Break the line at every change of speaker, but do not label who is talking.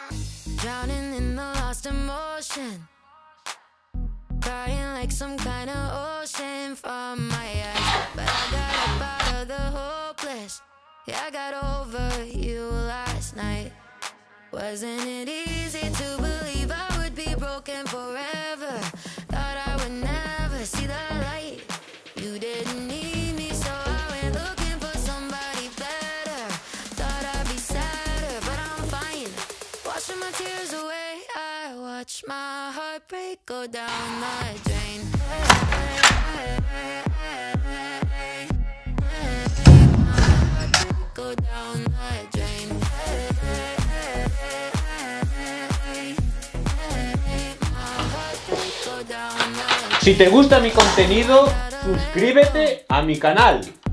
Drowning in the lost emotion, crying like some kind of ocean from my eyes. But I got up out of the hopeless. Yeah, I got over you last night. Wasn't it easy to believe I would be broken forever? Thought I would never see the light. You didn't need me, so I went looking for somebody better. Thought I'd be sadder, but I'm fine. Washing my tears away, I watch my heartbreak go down the drain. My heartbreak go down the drain.
Si te gusta mi contenido, suscríbete a mi canal.